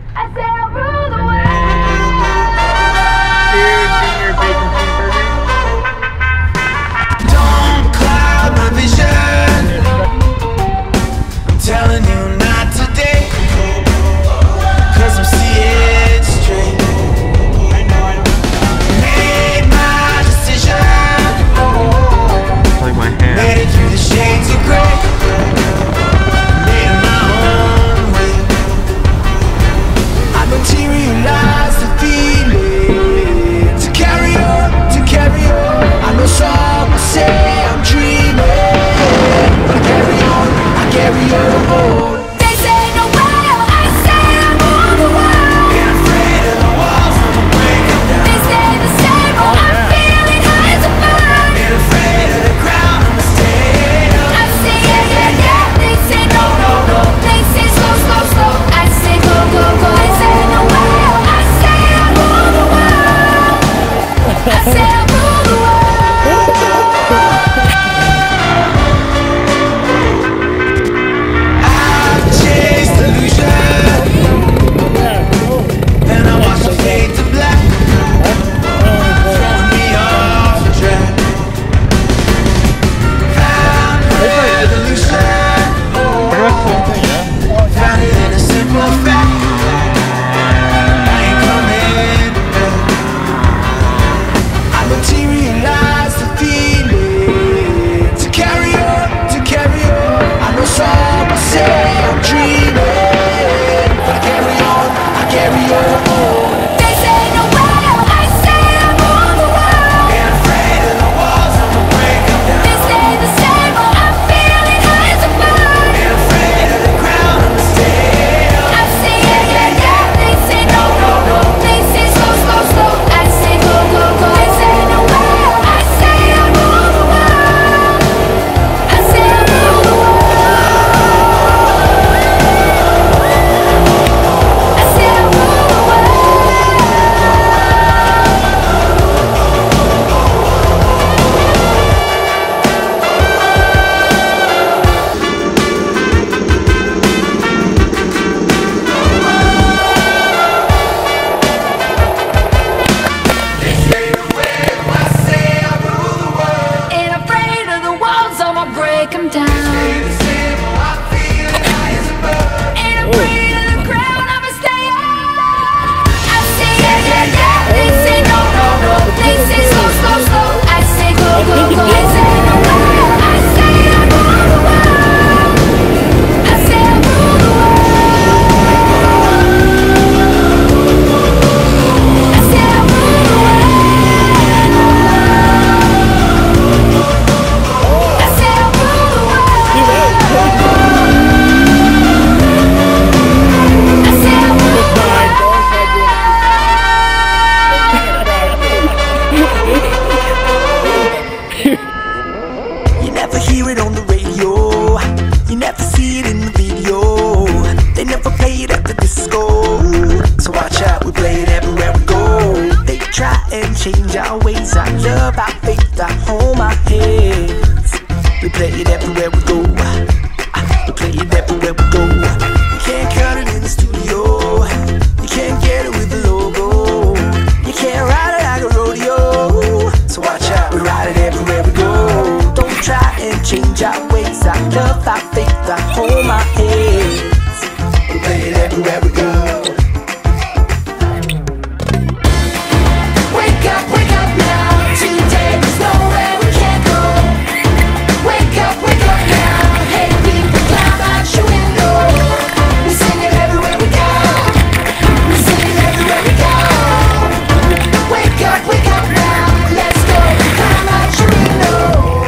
I say I'll rule the world. Junior bacon cheeseburger. Don't cloud my vision. I'm telling you not today, 'cause I'm seeing straight. Made my decision. Like my hand. Made it through the shades of gray. Made it my own way. I materialized the feeling to carry on, to carry on. I know some will say I'm dreaming, but I carry on, I carry on. They say no way, I say I rule the world. Ain't afraid of the walls, I'ma break them down. They say the same, oh, I'm feeling high as a bird. Ain't afraid of the ground, I'ma stay up. I say yeah, yeah, yeah. They say no, no, no. They say slow, slow, slow. I say go, go, go. They say no way, I say I rule the world. I say I rule the world. I've chased illusion, then I watched them fade to black, throwing me off track. Found resolution, found it in a simple fact. I ain't coming back. I materialize the feeling to carry on, to carry on. I know some will say I'm dreaming, but I carry on, I carry on. They say no way, I say I rule the world. Ain't afraid of the walls, I'ma break them down. They say the same, oh, I'm feeling high as a bird. Ain't afraid of the ground, I'ma stay up. I say yeah, yeah, yeah. They say no, no, no. They say slow, slow, slow. I say go, go, go. They say no way, I say I rule the world. I say I rule the world. I say I rule the world. Ain't afraid of the walls, I'ma break them down. Ain't afraid of the ground, I'ma stay up. I say yeah, yeah, yeah. They say no, no, no. They say slow, slow, slow. I say go, go, go. They say no way, I say I rule the world. I say I rule the world. I say I rule the world. I say I rule the world. I say I rule the You never hear it on the radio, you never see it in the video. They never play it at the disco, so watch out, we play it everywhere we go. They try and change our ways, our love, our faith, our home, our heads. We play it everywhere we go, we play it everywhere we go. You can't cut it in the studio, you can't get it with the logo. You can't ride it like a rodeo, so watch out, we ride it everywhere we go. Don't try and change our ways, our love, our faith, our home, our heads. We play it everywhere we go. Wake up now. Today there's nowhere we can't go. Wake up now. Hey people, climb out your window. We sing it everywhere we go. We sing it everywhere we go. Wake up now. Let's go. Climb out your window.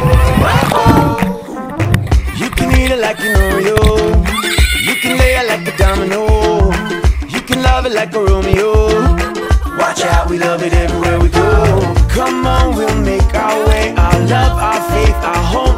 You can eat it like an Oreo, you can lay it like a domino, you can love it like a Romeo. Watch out, we love it everywhere we go. Come on, we'll make our way, our love, our faith, our home.